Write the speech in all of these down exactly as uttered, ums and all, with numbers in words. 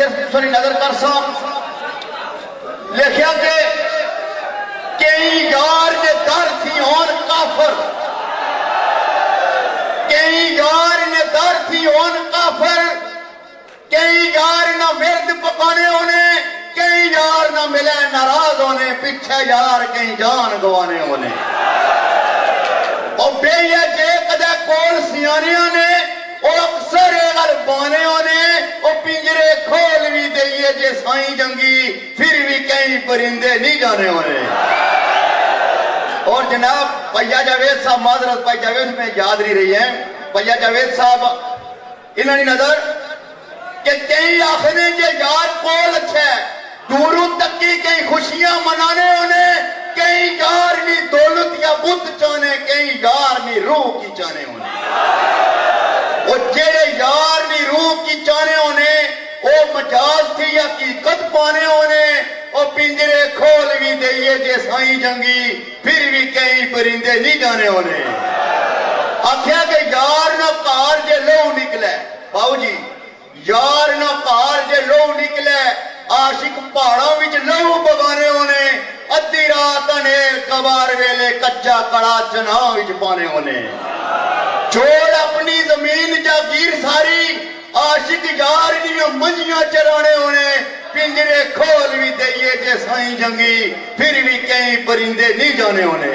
شیر سوری نظر کر سا لکھیا کہ کئی یار نے در تھی ہون کافر کئی یار نے در تھی ہون کافر کئی یار نہ ورد پکانے ہونے کئی یار نہ ملے ناراض ہونے پچھے یار کئی جان گوانے ہونے اور بے یہ جے کدے کول سیانیاں نے اور اکثر اگر بانے ہونے اور پنجرے کھول بھی دئیے جے سائیں جنگی پھر بھی کئی پرندے نہیں جانے ہونے اور جناب پیا جاوید صاحب معذرت پیا جاوید میں یاد نہیں رہی ہیں پیا جاوید صاحب انہوں نے نظر کہ کئی آخریں جے یار کول اچھا ہے دوروں تک کی کئی خوشیاں منانے ہونے کئی یار نہیں دولت یا بت چانے کئی یار نہیں روح کی چانے ہونے وہ جیڑے یار نہیں روح کی چانے ہونے وہ مجاز تھی یا حقیقت پانے ہونے وہ پنجرے کھول بھی دئیے جے سائیں جنگی پھر بھی کئی پرندے نہیں جانے ہونے آکھیا کہ یار نہ کار جے لو نکلے باؤ جی یار نہ کار جے لو نکلے عاشق پہاڑوں وچ لو بگانے ہونے ادھی رات انیر کبار ویلے کچا کڑا چناں وچ پانے ہونے چھوڑ اپنی زمین جاگیر ساری عاشق یار دیاں منجیاں چرانے ہونے پنجرے کھول بھی دئیے جے سائیں جنگی پھر بھی کئی پرندے نہیں جانے ہونے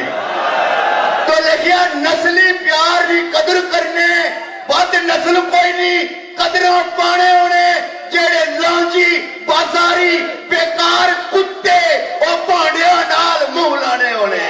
تو لکھیا نسلی پیار بھی قدر کرنے بد نسل کوئی نہیں قدروں پانے ہونے جیڑے لانجی بازاری بیکار کتے اور پانڈیاں نال منہ لانے ہونے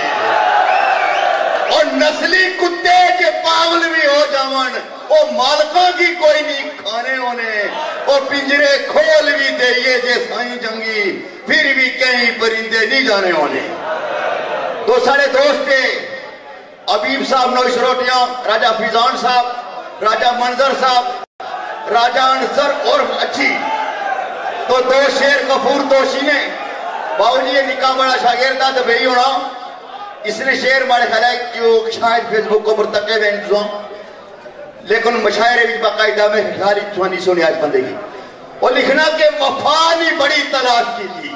اور نسلی کتے کے پاگل بھی ہو جاون وہ مالکوں کی کوئی نہیں کھانے ہونے اور پنجرے کھول بھی دئیے جے سائیں جنگی پھر بھی کئی پرندے نہیں جانے ہونے تو سارے دوستے عبیب صاحب نوش روٹیاں راجہ فیضان صاحب راجہ منظر صاحب راجہ انصر اور اچھی تو دو شیر غفور دوشی نے باؤ جی یہ نکاح بڑا شاگردہ تو بھئی ہونا اس نے شیر مارے خیال ہے کہ شاید فیس بک کو مرتقب ہے انتظام لیکن مشاعرے بھی باقاعدہ میں خیالی چوانی سونی آج بندے گی اور لکھنا کہ وفا نہیں بڑی تلاش کی تھی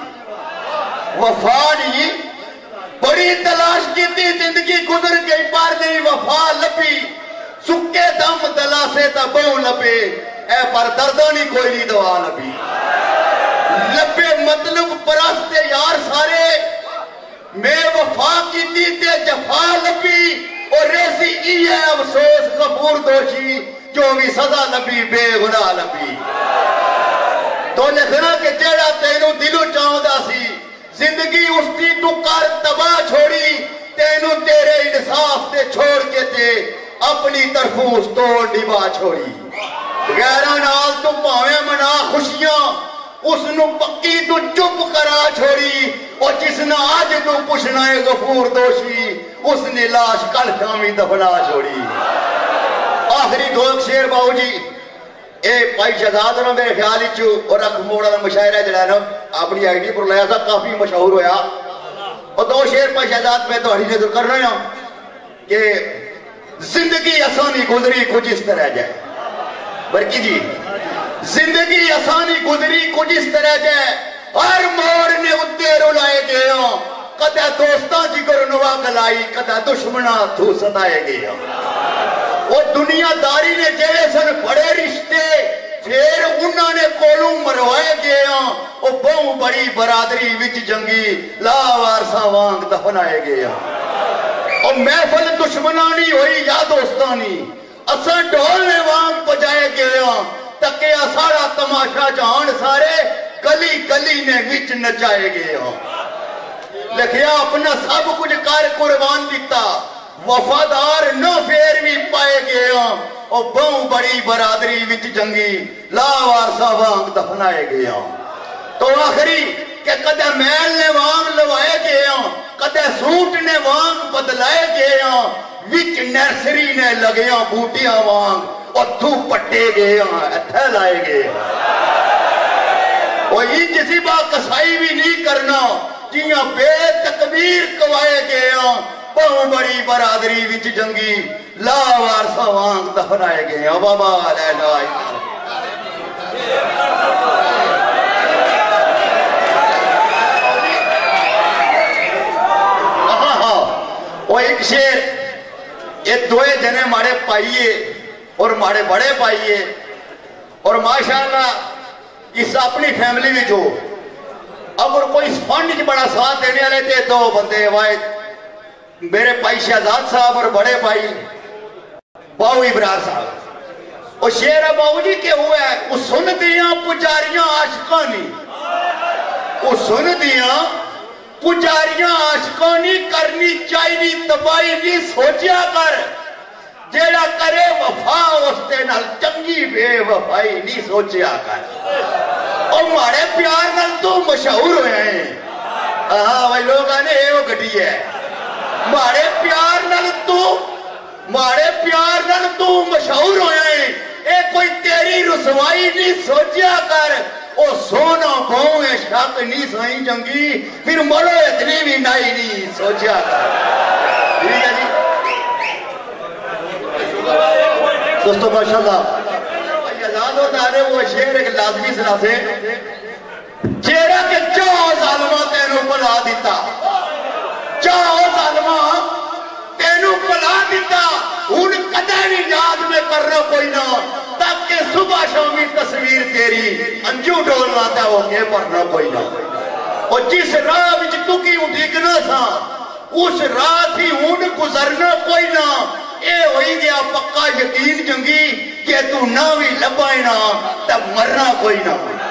وفا نہیں بڑی تلاش کی تھی زندگی گزر گئی پار نہیں وفا لپی سکے دم دلا سے تبوں لپے اے پر دردانی کوئی نہیں دعا لپی لپے مطلب پرست یار سارے میں وفا کی تھی تے جفا لپی اور ریسی ای ہے افسوس غفور دوشی جو بھی سزا لپی بے گناہ لپی تو لکھنا کہ جیڑا تینوں دلو چاہتا سی زندگی اس کی تو کر تباہ چھوڑی تینوں تیرے انصاف تے چھوڑ کے تے اپنی طرفوں اس توڑ نبا چھوڑی غیرہ نال تو پاویں منا خوشیاں اس نو پکی تو چپ کرا چھوڑی اور جس نے آج تو پوچھنا ہے غفور دوشی اس نے لاش کل شامی دفنا چھوڑی آخری دو ایک شیر باؤ جی اے پائی شہزاد ہونا میرے خیالی چو اور رکھ موڑا دا مشاعرہ جلائنا اپنی آئی ڈی پر لیا تھا کافی مشہور ہویا اور دو شیر پائی شہزاد میں تو ہری نظر کر رہے ہیں کہ زندگی آسانی گزری کچھ اس طرح جائے برکی جی زندگی آسانی گزری کچھ اس طرح جائے ہر موڑ نے اتنے رولائے گئے ہوں کدھے دوستان جگر نوا گلائی کدھے دشمنہ تھو ستائے گئے ہوں وہ دنیا داری نے جیڑے سن بڑے رشتے پھر انہوں نے کولوں مروائے گئے ہوں وہ بہوں بڑی برادری وچ جنگی لاوارسا وانگ دفنائے گئے ہوں اور محفل دشمنانی ہوئی یا دوستانی اساں ڈھولنے وانگ بجائے گئے ہوں تکے اساڑا تماشا جہان سارے گلی گلی نے وچ نچائے گئے ہوں لکھیا اپنا سب کچھ کار قربان دیتا وفادار نہ پھر بھی پائے گئے ہوں اور بہوں بڑی برادری وچ جنگی لاوارسا وانگ دفنائے گئے ہوں تو آخری کہ کدے میل نے وانگ لوائے گئے ہوں کدے سوٹ نے وانگ بدلائے گئے ہوں وچ نرسری نے لگے ہوں بوٹیاں وانگ اور تھو پٹے گئے ہوں اتھے لائے گئے ہوں اور یہ جسی بات کسائی بھی نہیں کرنا جیاں بے تکبیر کوائے گئے ہوں بہوں بڑی برادری وچ جنگی لاوارسا وانگ دفنائے گئے ہوں بابا علیہ دوئے جنے مارے پائیے اور مارے بڑے پائیے اور ماشاءاللہ اس اپنی فیملی میں جو اگر کوئی اس فنڈ کی بڑا ساتھ دینے والے تھے دو بندے واحد میرے پائی شہزاد صاحب اور بڑے پائی باؤ ابراہر صاحب اور شیرہ باؤ جی کے ہوئے ہیں وہ سن دیاں پجاریاں عاشقانی وہ سن دیاں پجاریاں عاشقانی کرنی چاہیے تباہی نہیں سوچیا کر جیڑا کرے وفا اس تے نال چنگی بے وفائی نہیں سوچیا کر اور مارے پیار نال تو مشہور ہوئے ہیں ہاں وہ لوگ آنے وہ گھٹی ہے مارے پیار نال تو مارے پیار نال تو مشہور ہوئے ہیں اے کوئی تیری رسوائی نہیں سوچیا کر او سونا بہوں شک نہیں سوئی جنگی پھر مرو اتنی بھی نائی نہیں سوچیا کر ٹھیک ہے جی دوستو ماشاءاللہ یزاد ہوتا ہے وہ شیر ایک لازمی سنا سے چیرہ کے چاہو ظالمہ تینو پلا دیتا چاہو ظالمہ تینو پلا دیتا ان قدر یاد میں کرنا کوئی نہ تاکہ صبح شامی تصویر تیری انجو ڈولواتا ہو کے پڑھنا کوئی نہ اور جس راہ وچ تو کی اٹھیکنا تھا اس راہ تھی ان گزرنا کوئی نہ اے ہوئی گیا پکا یقین جنگی کہ تو نہ بھی لبائے نہ تب مرنا کوئی نہ